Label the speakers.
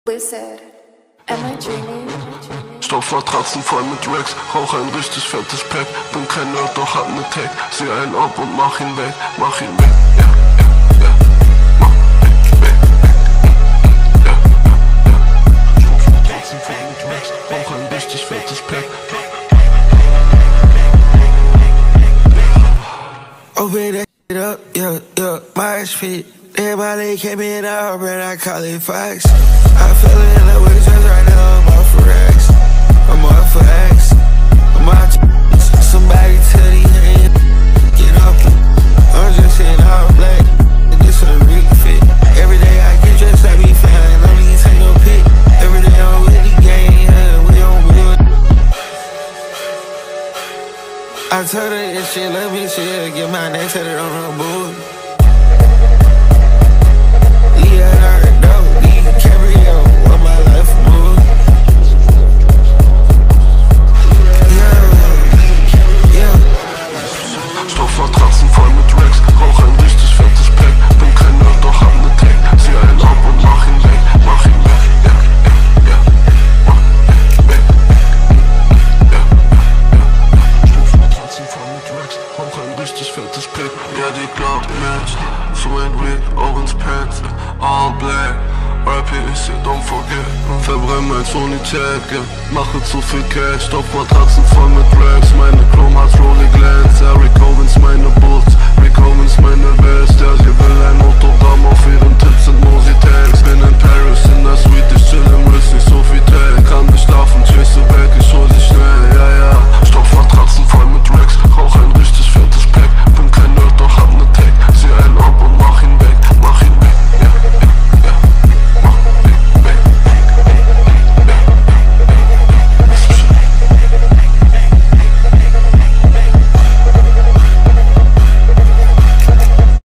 Speaker 1: Blizzard. Am I dreaming?
Speaker 2: Stoffmatratzen voll mit Racks, rauch ein richtig fettes Pack. Bin kein Nerd, doch hab ne Tag. Seh einen ab und mach ihn weg, mach ihn weg. Ja, ja, ja, mach ihn weg, ja, ja, ja. Stoffmatratzen voll mit Racks, rauch ein richtig fettes Pack.
Speaker 3: Open that shit up, yeah, yeah, my speed. Everybody came in out, but I call it facts. I fell in love with drugs right now, I'm off for X. I'm off for X. I'm out to somebody tell these hands, get off me. I'm just saying all black, and this a real fit. Every day I get dressed, I be fine, don't need to take no pic. Every day I'm with the gang, we on wood. I told her this shit, let me chill, get my neck tatted on her board.
Speaker 2: Stoffmatratzen voll mit Racks, rauch ein richtig fettes Pack. Bin kein Nerd, doch hab ne Tag. Seh einen ab und mach ihn weg, mach ihn weg. Ja, ja, ja, mach ihn weg. Ja, ja, ja. Stoffmatratzen voll mit Racks, rauch ein richtig fettes Pack. Ja, die Club matcht, so ein Rick, Owens Pants, all black. Rap hier ist hier, don't forget. Verbrenn mein Sonität, yeah. Mache zu viel Cash. Stoffmatratzen voll mit Racks. Meine Chromats, Rolling Glance. Rick Owens, meine Boots. Rick Owens, meine Best. Ja, sie will ein Autogramm auf ihren Tipps sind Mosi-Tags. Bin in Paris, in das